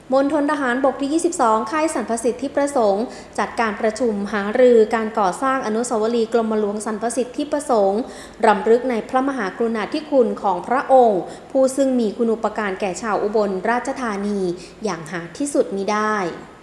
มณฑลทหารบกที่ 22 ค่ายสรรพสิทธิประสงค์จัดการประชุมหารือการก่อสร้างอนุสาวรีย์กรมหลวงสรรพสิทธิประสงค์รำลึกในพระมหากรุณาธิคุณของพระองค์ผู้ซึ่งมีคุณูปการแก่ชาวอุบลราชธานีอย่างหาที่สุดมิได้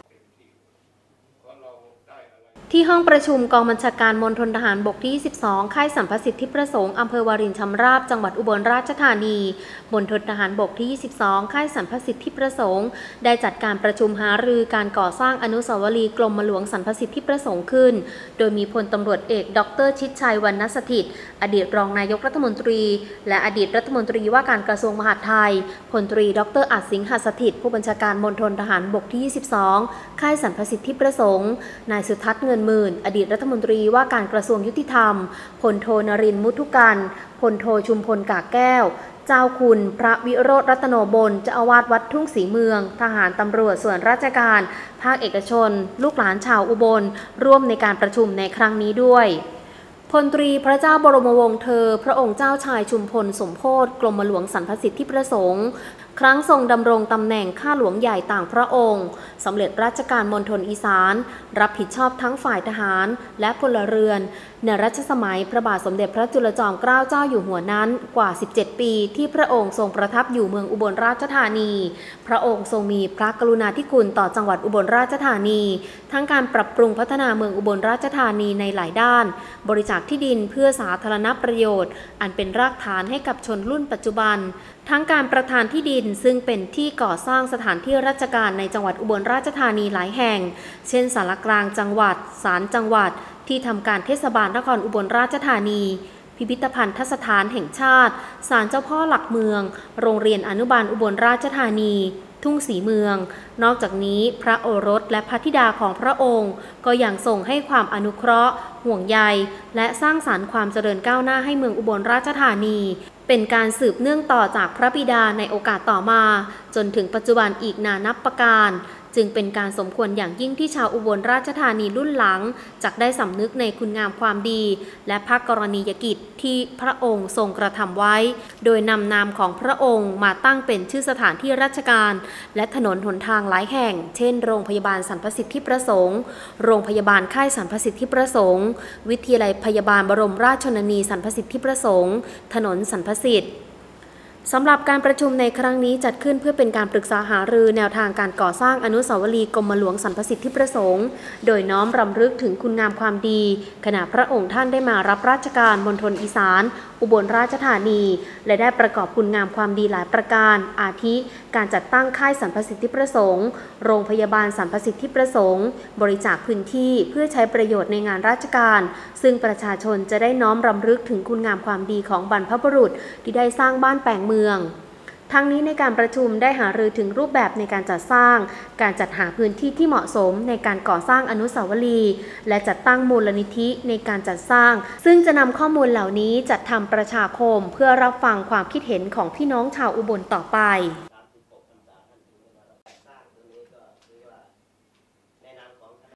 ที่ห้องประชุมกองบัญชาการมณฑลทหารบกที่ 22 ค่ายสรรพสิทธิประสงค์อำเภอวารินชำราบจังหวัดอุบลราชธานีมณฑลทหารบกที่ 22 ค่ายสรรพสิทธิประสงค์ได้จัดการประชุมหารือการก่อสร้างอนุสาวรีย์กรมหลวงสรรพสิทธิประสงค์ขึ้นโดยมีพลตำรวจเอกดร.ชิดชัยวรรณสถิตย์อดีตรองนายกรัฐมนตรีและอดีตรัฐมนตรีว่าการกระทรวงมหาดไทยพลตรีดร.อัศสิงหสถิตย์ผู้บัญชาการมณฑลทหารบกที่ 22 ค่ายสรรพสิทธิประสงค์นายสุทัศน์เงินหมื่นอดีตรัฐมนตรีว่าการกระทรวงยุติธรรมพลโทนรินทร์มุทุกันพลโทชุมพลกากแก้วเจ้าคุณพระวิโรจน์รัตโนบลเจ้าอาวาสวัดทุ่งศรีเมืองทหารตำรวจส่วนราชการภาคเอกชนลูกหลานชาวอุบลร่วมในการประชุมในครั้งนี้ด้วยพลตรีพระเจ้าบรมวงศ์เธอพระองค์เจ้าชายชุมพลสมโภชกรมหลวงสรรพสิทธิประสงค์ครั้งทรงดำรงตำแหน่งข้าหลวงใหญ่ต่างพระองค์สำเร็จราชการมณฑลอีสานรับผิดชอบทั้งฝ่ายทหารและพลเรือนในรัชสมัยพระบาทสมเด็จพระจุลจอมเกล้าเจ้าอยู่หัวนั้นกว่า17ปีที่พระองค์ทรงประทับอยู่เมืองอุบลราชธานีพระองค์ทรงมีพระกรุณาธิคุณต่อจังหวัดอุบลราชธานีทั้งการปรับปรุงพัฒนาเมืองอุบลราชธานีในหลายด้านบริจาคที่ดินเพื่อสาธารณประโยชน์อันเป็นรากฐานให้กับชนรุ่นปัจจุบันทั้งการประทานที่ดินซึ่งเป็นที่ก่อสร้างสถานที่ราชการในจังหวัดอุบลราชธานีหลายแห่งเช่นศาลากลางจังหวัดศาลจังหวัดที่ทำการเทศบาลนครอุบลราชธานีพิพิธภัณฑสถานแห่งชาติศาลเจ้าพ่อหลักเมืองโรงเรียนอนุบาลอุบลราชธานีทุ่งศรีเมืองนอกจากนี้พระโอรสและพระธิดาของพระองค์ก็ยังทรงให้ความอนุเคราะห์ห่วงใยและสร้างสรรค์ความเจริญก้าวหน้าให้เมืองอุบลราชธานีเป็นการสืบเนื่องต่อจากพระบิดาในโอกาสต่อมาจนถึงปัจจุบันอีกนานับประการจึงเป็นการสมควรอย่างยิ่งที่ชาวอุบลราชธานีรุ่นหลังจักได้สำนึกในคุณงามความดีและพระกรณียกิจที่พระองค์ทรงกระทำไว้โดยนำนามของพระองค์มาตั้งเป็นชื่อสถานที่ราชการและถนนหนทางหลายแห่งเช่นโรงพยาบาลสรรพสิทธิประสงค์โรงพยาบาลค่ายสรรพสิทธิประสงค์วิทยาลัยพยาบาลบรมราชชนนีสรรพสิทธิประสงค์ถนนสรรพสิทธิ์สำหรับการประชุมในครั้งนี้จัดขึ้นเพื่อเป็นการปรึกษาหารือแนวทางการก่อสร้างอนุสาวรีย์กรมหลวงสรรพสิทธิประสงค์โดยน้อมรำลึกถึงคุณงามความดีขณะพระองค์ท่านได้มารับราชการมณฑลอีสานอุบลราชธานีและได้ประกอบคุณงามความดีหลายประการอาทิการจัดตั้งค่ายสรรพสิทธิประสงค์โรงพยาบาลสรรพสิทธิประสงค์บริจาคพื้นที่เพื่อใช้ประโยชน์ในงานราชการซึ่งประชาชนจะได้น้อมรำลึกถึงคุณงามความดีของบรรพบุรุษที่ได้สร้างบ้านแปลงเมืองทั้งนี้ในการประชุมได้หารือถึงรูปแบบในการจัดสร้างการจัดหาพื้นที่ที่เหมาะสมในการก่อสร้างอนุสาวรีย์และจัดตั้งมูลนิธิในการจัดสร้างซึ่งจะนำข้อมูลเหล่านี้จัดทำประชาคมเพื่อรับฟังความคิดเห็นของพี่น้องชาวอุบลต่อไป